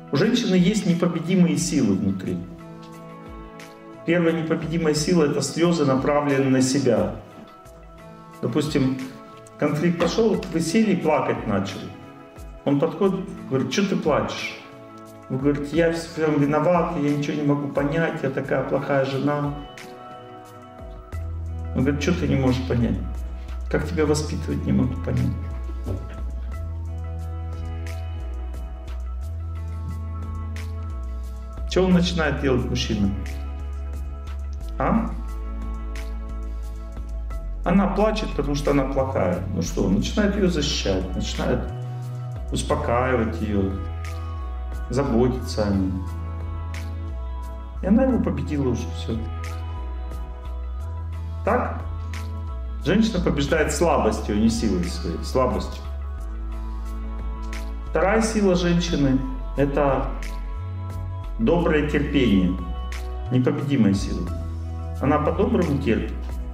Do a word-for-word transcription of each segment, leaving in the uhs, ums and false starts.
У женщины есть непобедимые силы внутри. Первая непобедимая сила — это слезы, направленные на себя. Допустим, конфликт пошел, вы сели и плакать начали. Он подходит, говорит: что ты плачешь? Вы говорите: я в всем виноват, я ничего не могу понять, я такая плохая жена. Он говорит: что ты не можешь понять? Как тебя воспитывать, не могу понять. Что он начинает делать, мужчина? А? Она плачет, потому что она плохая. Ну что, он начинает ее защищать, начинает успокаивать ее, заботиться о ней. И она его победила уже, все. Так? Женщина побеждает слабостью, а не силой своей, слабостью. Вторая сила женщины — это доброе терпение, непобедимая сила. Она по-доброму терпит.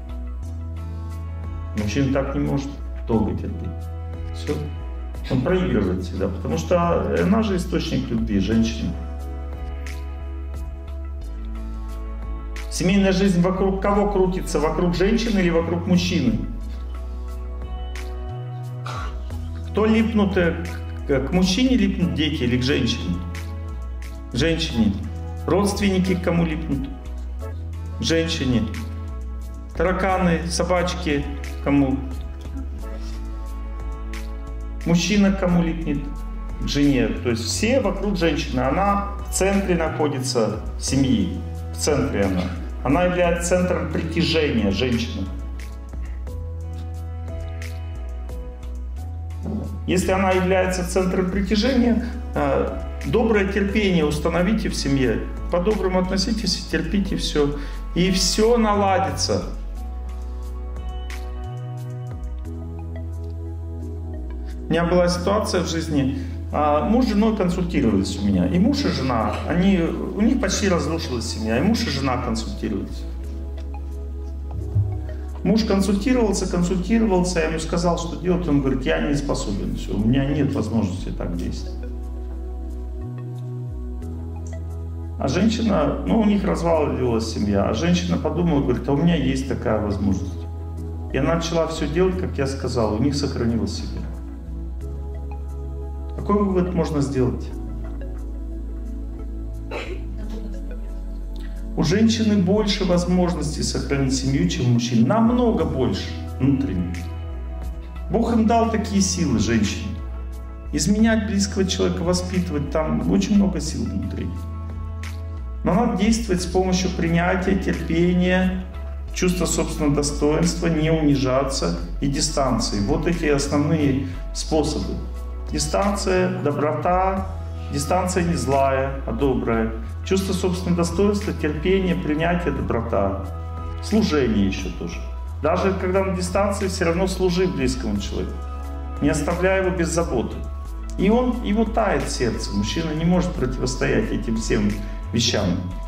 Мужчина так не может долго терпеть. Все. Он проигрывает всегда, потому что она же источник любви, женщина. Семейная жизнь вокруг кого крутится? Вокруг женщины или вокруг мужчины? Кто липнут к мужчине, липнут дети или к женщине? К женщине. Родственники к кому липнут? К женщине. Тараканы, собачки кому? Мужчина к кому липнет? К жене. То есть все вокруг женщины. Она в центре находится семьи. В центре она. Она является центром притяжения женщины. Если она является центром притяжения, доброе терпение установите в семье. По-доброму относитесь, терпите все. И все наладится. У меня была ситуация в жизни. Муж с женой консультировались у меня. И муж и жена, они, у них почти разрушилась семья. И муж и жена консультировались. Муж консультировался, консультировался. Я ему сказал, что делать. Он говорит: я не способен. Все, у меня нет возможности так действовать. А женщина, ну у них развалилась семья. А женщина подумала, говорит: а у меня есть такая возможность. И она начала все делать, как я сказал. У них сохранилась семья. Какой вывод можно сделать? У женщины больше возможностей сохранить семью, чем у мужчин. Намного больше внутренне. Бог им дал такие силы, женщине. Изменять близкого человека, воспитывать, там очень много сил внутри. Но надо действовать с помощью принятия, терпения, чувства собственного достоинства, не унижаться и дистанции. Вот эти основные способы. Дистанция, доброта, дистанция не злая, а добрая. Чувство собственного достоинства, терпение, принятие, доброта. Служение еще тоже. Даже когда на дистанции, все равно служи близкому человеку. Не оставляй его без заботы. И он, его тает сердце. Мужчина не может противостоять этим всем вещам.